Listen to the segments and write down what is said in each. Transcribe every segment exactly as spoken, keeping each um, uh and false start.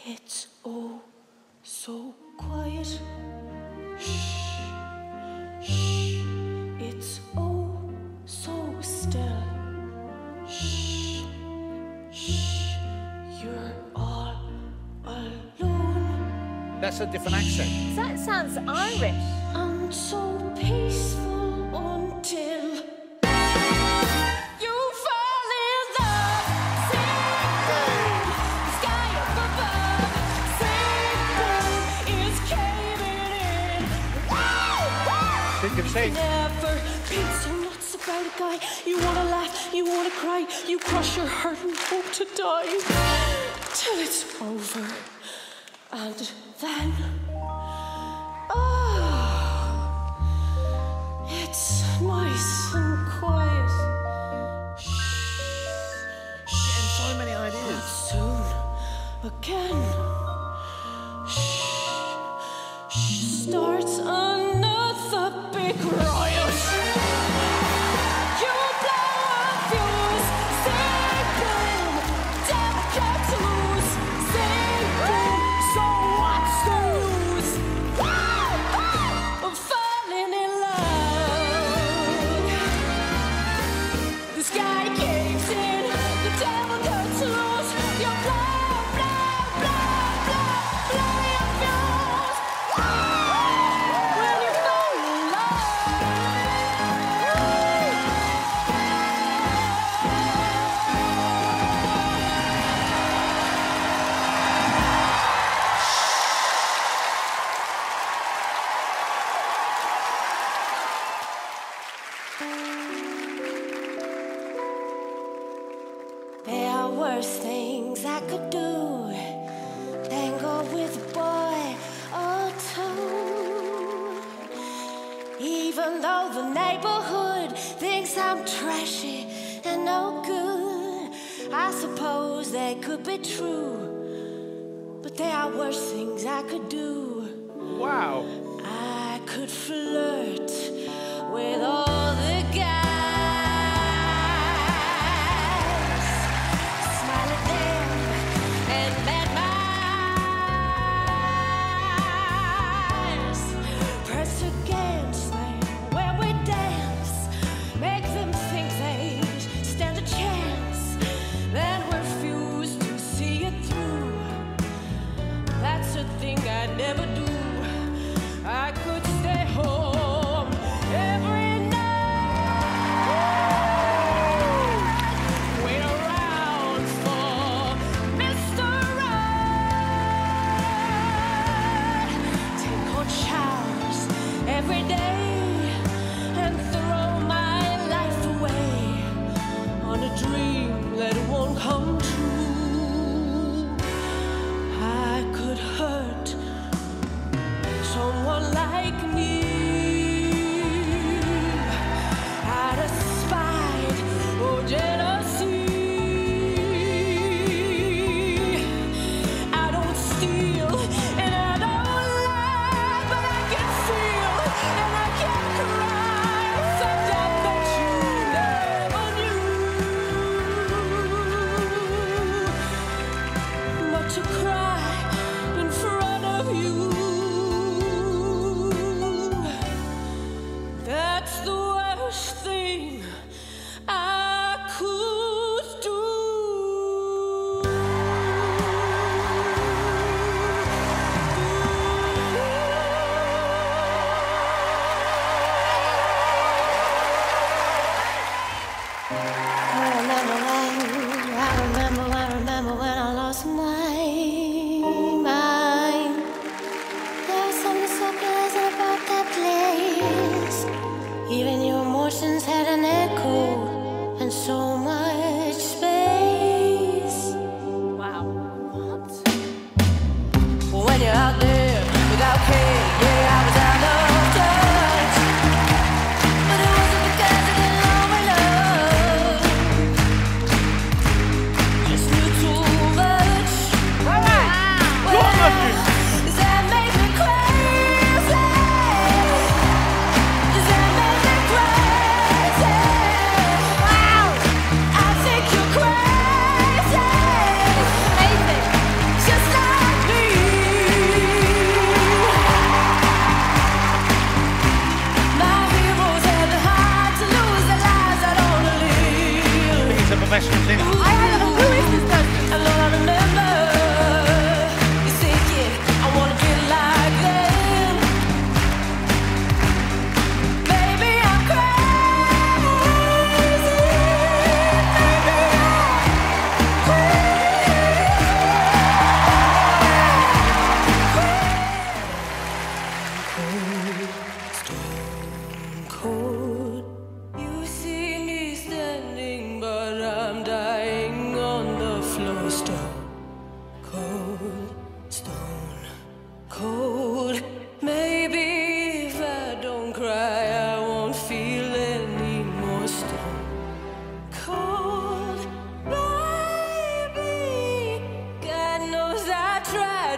It's oh so quiet. Shh, shh. It's oh so still. Shh, shh. You're all alone. That's a different accent. That sounds Irish. And so peaceful until you fall in love. Singing, the sky up above. Singing is caving in. Wow! Think of sing. Never been so nuts about a guy. You wanna laugh, you wanna cry, you cross your heart and hope to die till it's over. And then, oh, it's nice and quiet. Shh, Getting so many ideas. soon again. Shh, shh, starts another big riot. You blow a fuse, say boom, devil cuts loose, say boom. So what's the use? Of falling in love. The sky caves in, the devil cuts loose. You blow, blow, blow, blow, blow your fuse. When you fall in love. There are worse things I could do than go with a boy or two. Even though the neighborhood thinks I'm trashy and no good, I suppose they could be true. But there are worse things I could do. Wow. I could flirt with all the guys. Smile at them and admire. Press against them when we dance. Make them think they stand a chance. Then refuse to see it through. That's a thing I'd never do. I could stay home every night. Wait around for Mister Right. Take cold showers every day and throw my life away on a dream that won't come true. I could hurt someone like me out of spite or jealousy. I don't steal and I don't lie, but I can feel and I can cry the death that you never knew. But to cry in front of you, that's the worst thing I could do.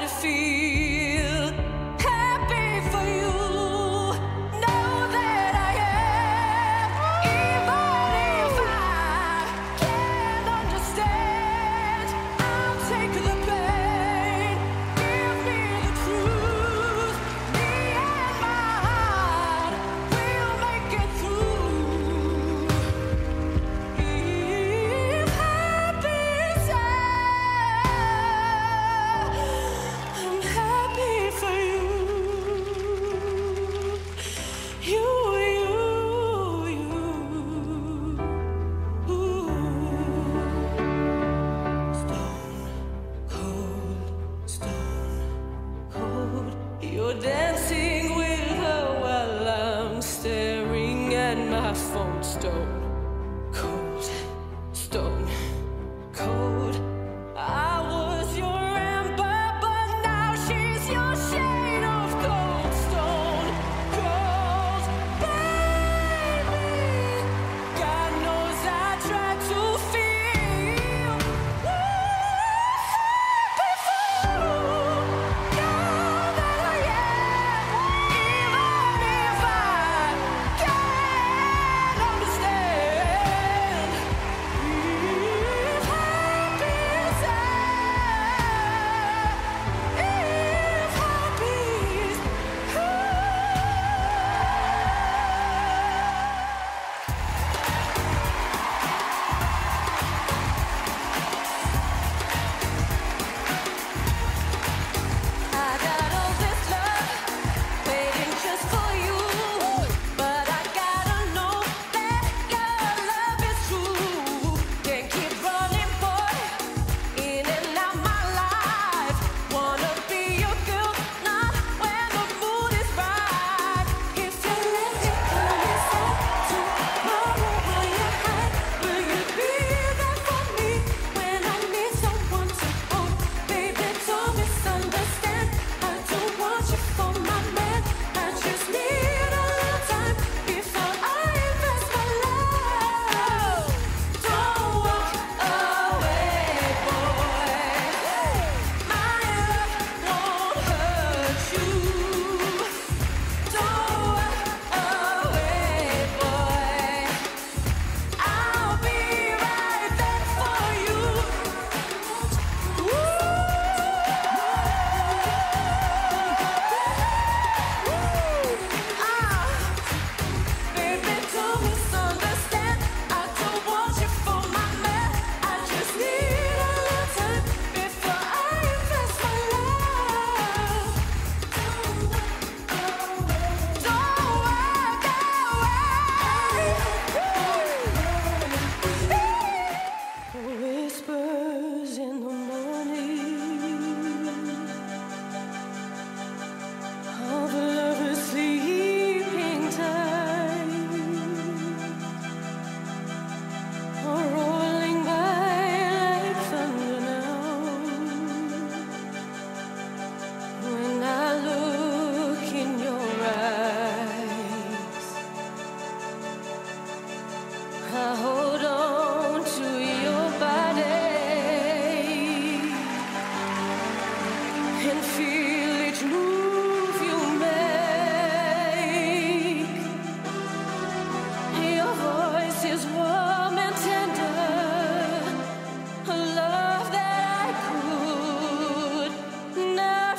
feel happy for you. Know that I am, even if I can't understand. I'll take the pain, give me the truth. Me and my heart will make it through. If happy is I'm happy for you. You, you, you. Stone cold, stone cold. You're dancing with her while I'm staring at my phone. Stone cold, stone cold. I was your amber, but now she's your shade of cold. Stone cold, baby. God knows I tried to feel happy for you. Know that I am, even if I can't understand. If happy is if happy is I got all this love waiting just for you, but I gotta know that your love is true. Can't keep running, boy, in and out my life. Wanna be your girl, not when the mood is right. If you let it come inside tomorrow, will you hide? Will you be there for me when I need someone to hold? Baby, don't misunderstand. I don't want you for my man. I just need a little time before I invest my love. Don't walk away, boy. My love won't hurt you. Don't walk away, boy. I'll be right there for you. Baby, don't misunderstand. I don't want you for my man. I just need a little time before I invest my love. Don't walk away. Whispers in the morning of a lover's sleeping time are rolling by like thunder now. When I look in your eyes, I hold on to your body and feel each move you make. Your voice is warm and tender, a love that I could not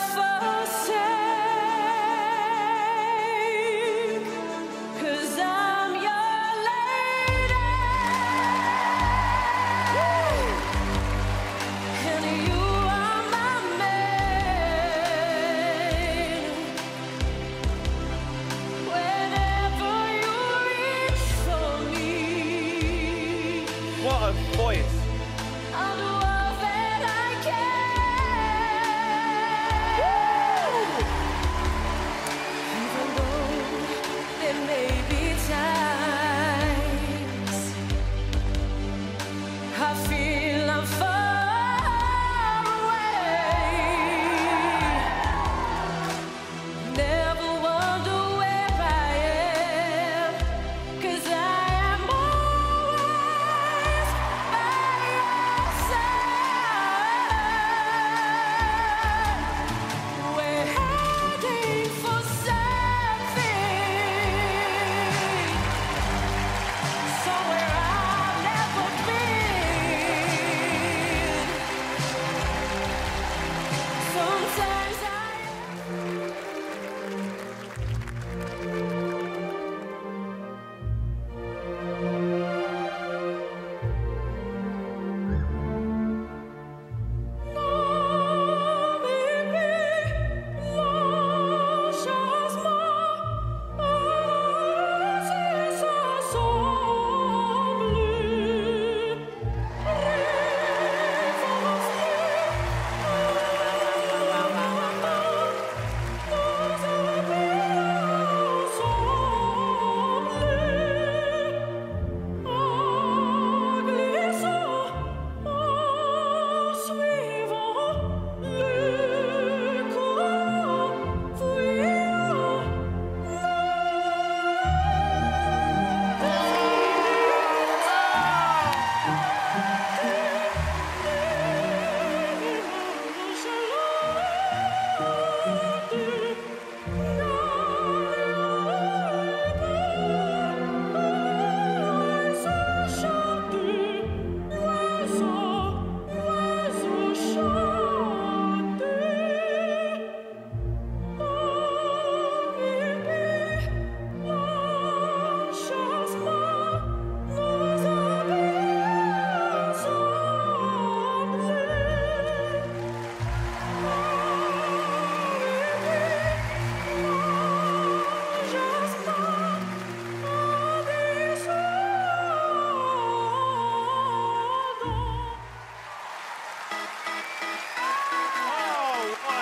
forsake. 'Cause I'm your lady, and you are my man.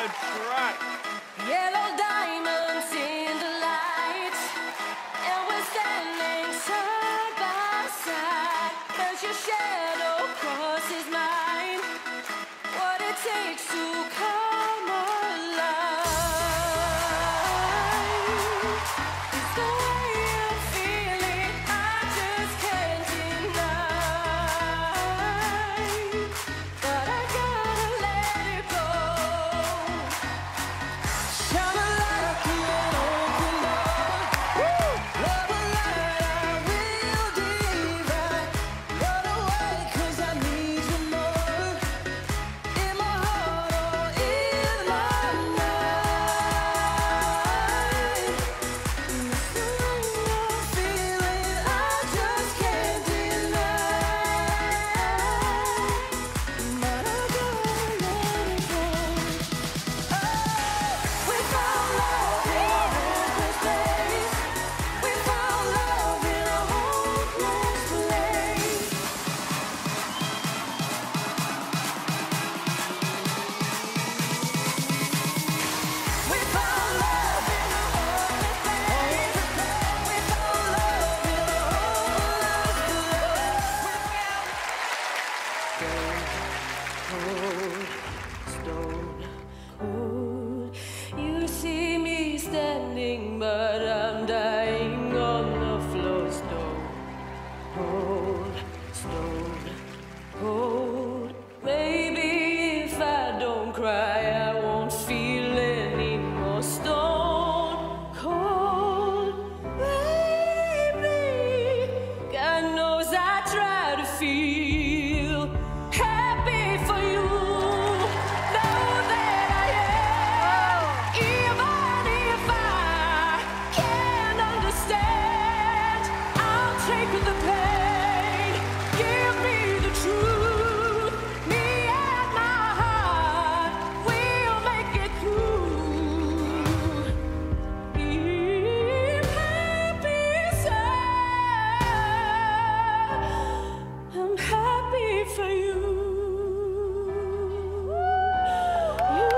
good track. Yellow diamonds in the light, and we're standing side by side. As your shadow crosses mine, what it takes to come alive. It's the way I'm feeling, I just can't deny. But I gotta let it go. Shine a light through an open door. Love a light I will divide. Run away 'cause I need you more. In my heart or in my mind. It's the way I'm feeling, I just can't deny. But I gotta let it go. We found love in a hopeless place. We found love in a hopeless place. We found love in a hopeless place. We found love in a hopeless place. Stone cold. You see me standing, but I'm dying on the floor. Stone cold, stone cold. Maybe if I don't cry, I won't feel any more. Stone cold, baby. God knows I try to feel happy for you. Know that I am, even if I can't understand. I'll take the pain, give me the truth. Me and my heart, we'll make it through. If happy's I'm happy for you. You,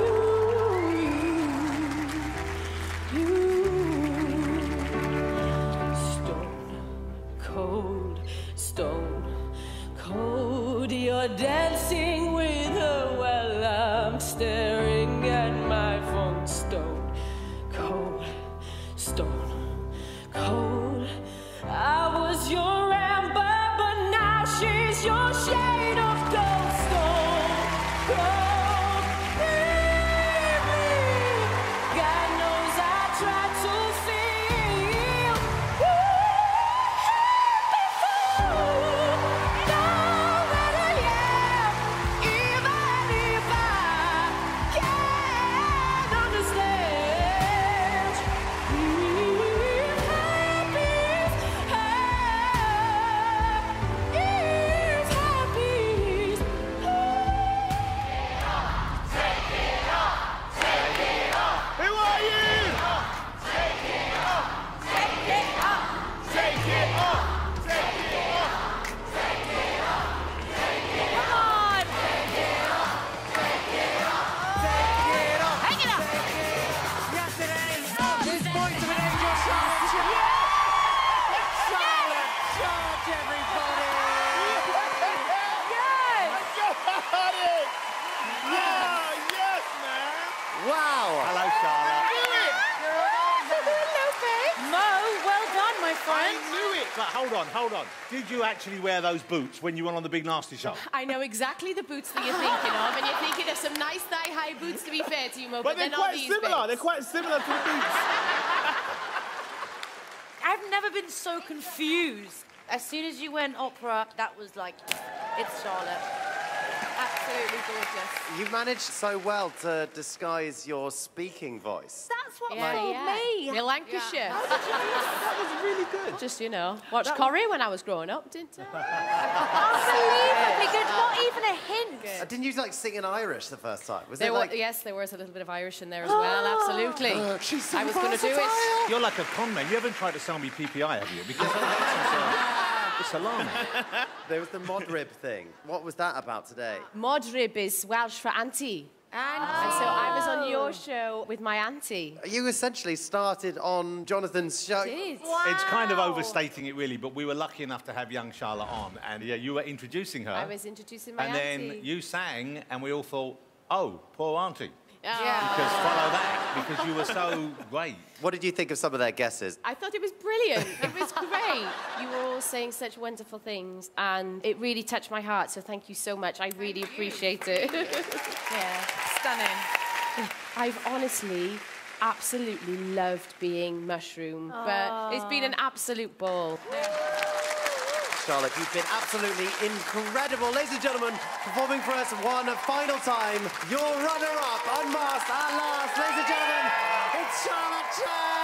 you, you. Stone cold, stone cold. You're dancing with her while I'm staring at my phone. Stone cold, stone cold. I was your amber, but now she's your shade of gold. Stone cold, baby. God knows I try to feel happy for you. Know that I am, even if I can't understand. If happy's if happy's Who are you? take it up. Take it off. Take it off. Come on. Hang it up! Yesterday, this voice of an angel charge. Charlotte, charge everybody! Yes. Got it. Yeah, yes, man. Wow! Hello, Charlotte. Mo, well done, my I friend. knew it. But hold on, hold on. Did you actually wear those boots when you went on the Big Nasty Show? I know exactly the boots that you're thinking of, and you're thinking of some nice thigh-high boots, to be fair to you, Mo, but, But they're not quite these similar. bits. They're quite similar to the boots. I've never been so confused. As soon as you went opera, that was like, it's Charlotte. Absolutely gorgeous. You managed so well to disguise your speaking voice. That's what Yeah, fooled yeah. me. You're Lancashire. That was really good. Just, you know, watched Corrie when I was growing up, didn't I? Unbelievably good. Not even a hint. Uh, didn't you like sing in Irish the first time? Was There it wa- like? yes, there was a little bit of Irish in there as well, absolutely. Uh, she's so I was going to do it. You're like a con man. You haven't tried to sell me P P I, have you? Because that's it's alarming. There was the mod rib thing. What was that about today? Modrib is Welsh for auntie. And, and so I was your show with my auntie. You essentially started on Jonathan's show. Did. Wow. It's kind of overstating it, really, but we were lucky enough to have young Charlotte on, and yeah, you were introducing her. I was introducing my and auntie. then you sang, and we all thought, oh, poor auntie. Yeah. Because follow that, because you were so great. What did you think of some of their guesses? I thought it was brilliant. It was great. You were all saying such wonderful things, and it really touched my heart, so thank you so much. I really appreciate it. Yeah, stunning. I've honestly absolutely loved being Mushroom, but it's been an absolute ball. Charlotte, you've been absolutely incredible. Ladies and gentlemen, performing for us one final time, your runner-up, Unmasked, at last. Ladies and gentlemen, it's Charlotte Church!